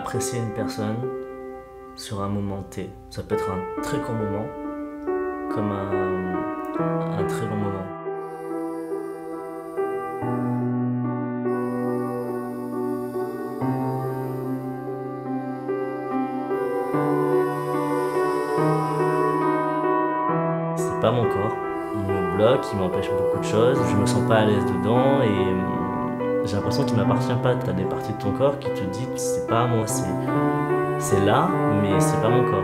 apprécier une personne sur un moment T. Ça peut être un très court moment, comme un très long moment. C'est pas mon corps. Il me bloque, il m'empêche beaucoup de choses. Je me sens pas à l'aise dedans et j'ai l'impression qu'il m'appartient pas. T'as des parties de ton corps qui te disent c'est pas à moi, c'est là, mais c'est pas mon corps.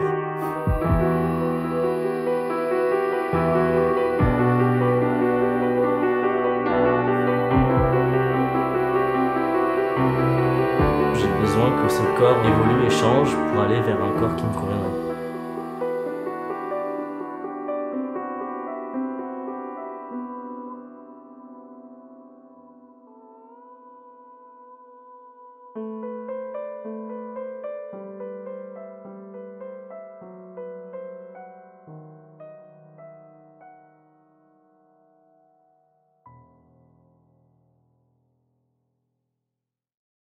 J'ai besoin que ce corps évolue et change pour aller vers un corps qui me conviendrait.